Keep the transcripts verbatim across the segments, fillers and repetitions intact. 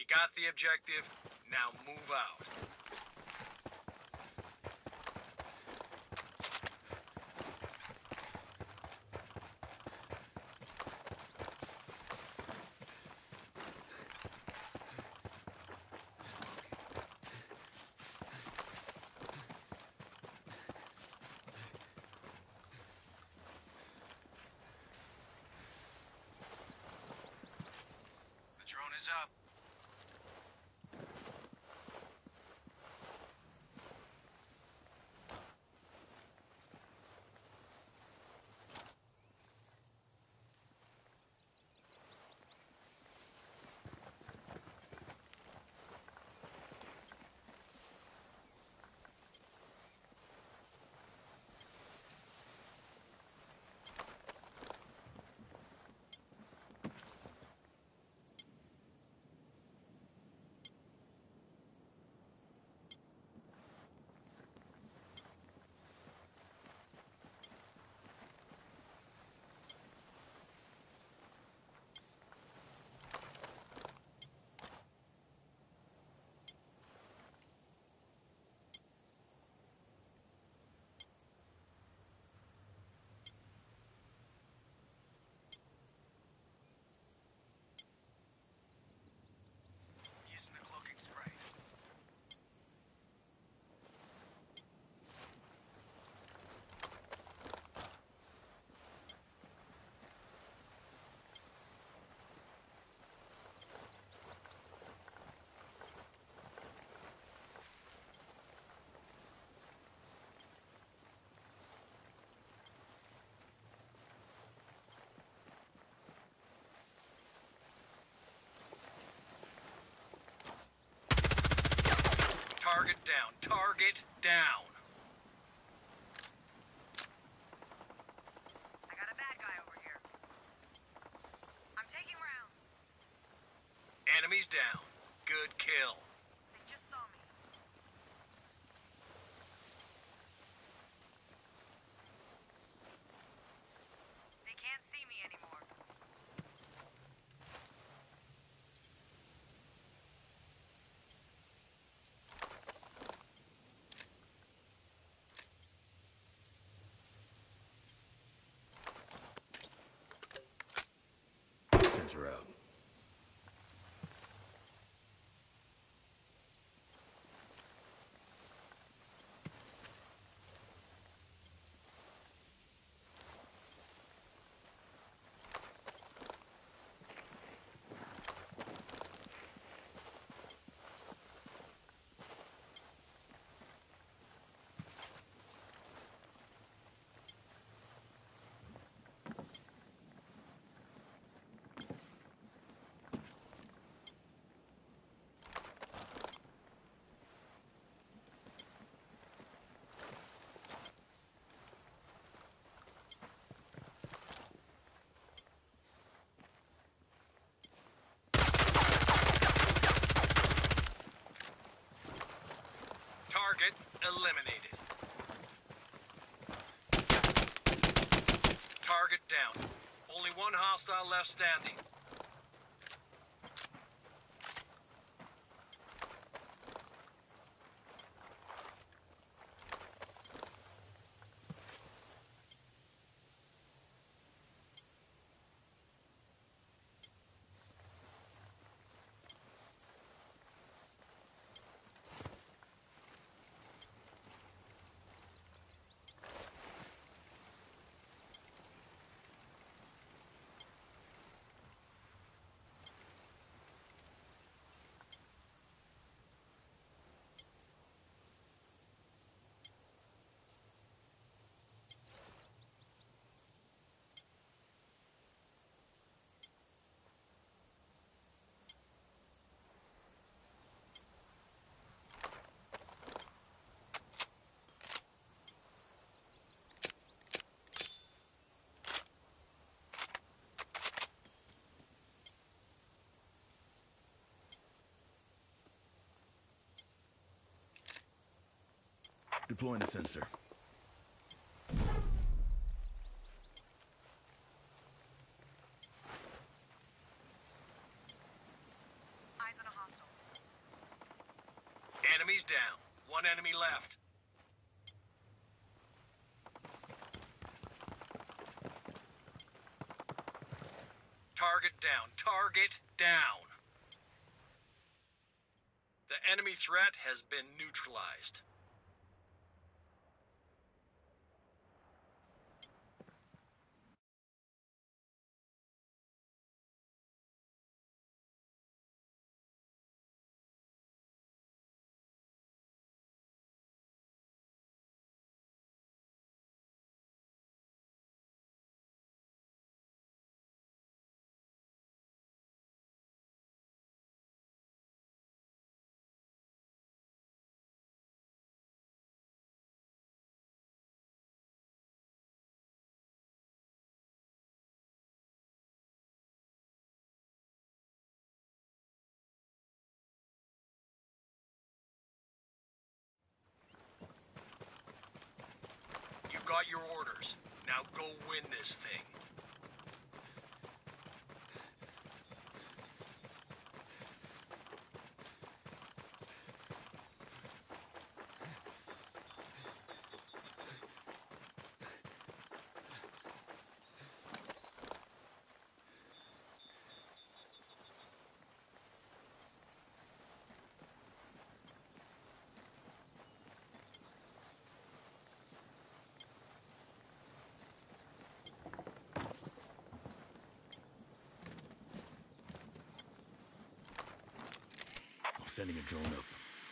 got the objective, now move out. The drone is up. Using the cloaking spray. Target down. Target down. I got a bad guy over here. I'm taking rounds. Enemies down. Good kill. They just saw me. They can't see me anymore. Sensor out. Target eliminated. Target down. Only one hostile left standing. Deploying a sensor. Eyes on a hostile. enemies down. One enemy left. Target down. Target down. The enemy threat has been neutralized. You got your orders. Now go win this thing. Sending a drone up.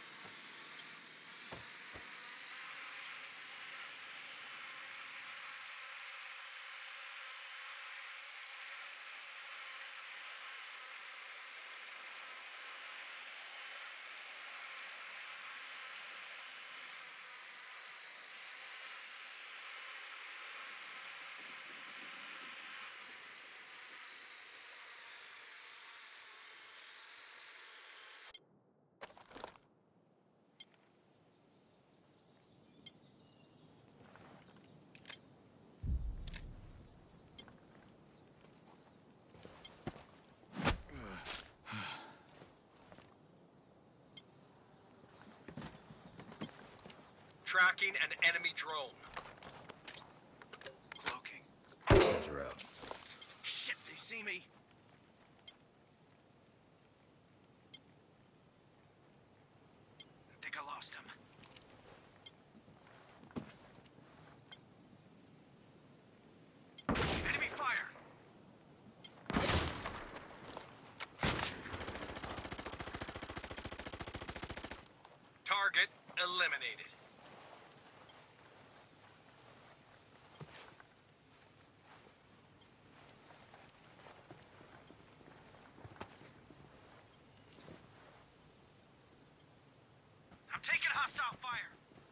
Tracking an enemy drone. Cloaking. Sensors are out. Shit, they see me. I think I lost him. Enemy fire! Target eliminated. I'm taking hostile fire.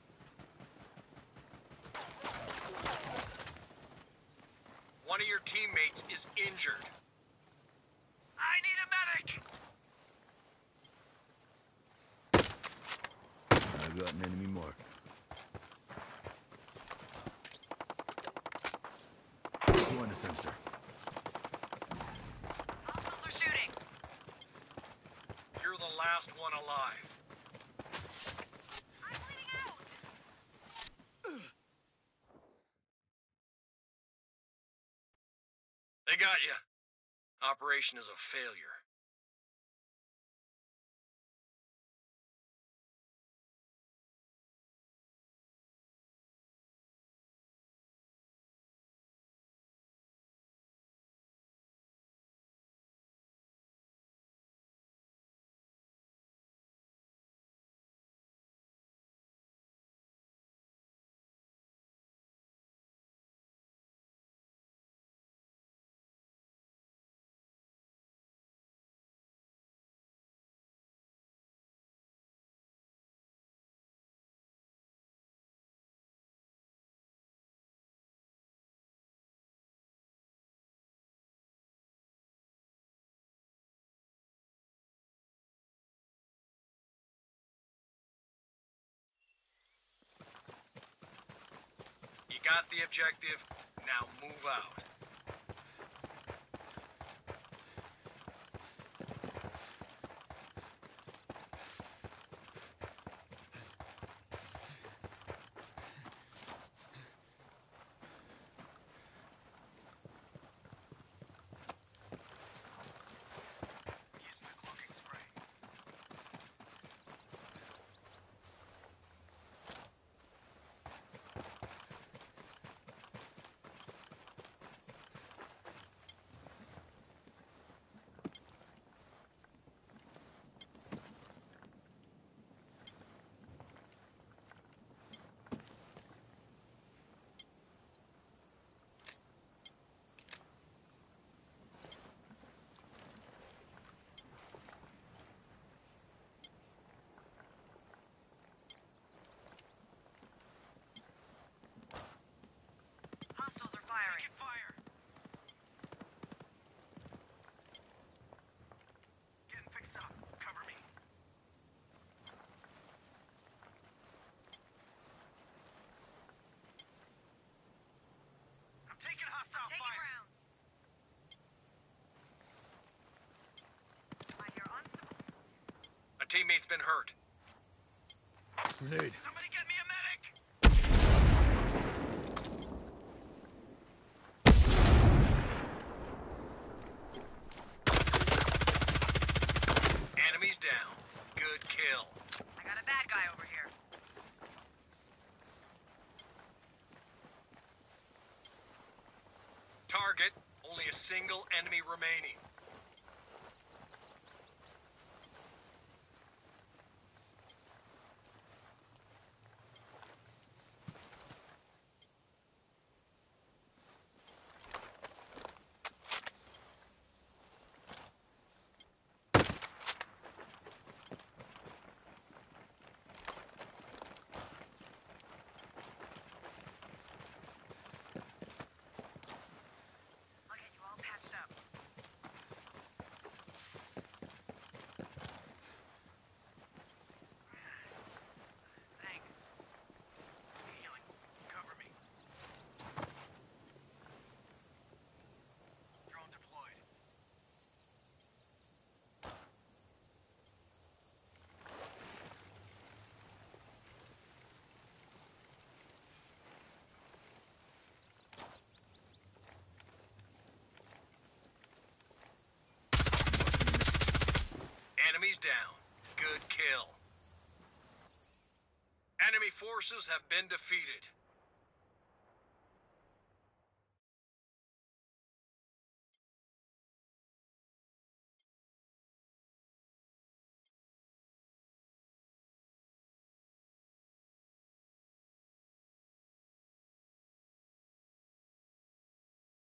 One of your teammates is injured. I need a medic! I've got an enemy mark. Go on the sensor. Hostiles are shooting. You're the last one alive. I'm bleeding out. They got you. Operation is a failure. You got the objective, now move out. teammate's been hurt. Grenade. Somebody get me a medic! Enemies down. Good kill. I got a bad guy over here. Target, only a single enemy remaining. I'll get you all patched up. Thanks. Healing. Cover me. Drone deployed. Enemies down. Good kill. Enemy forces have been defeated.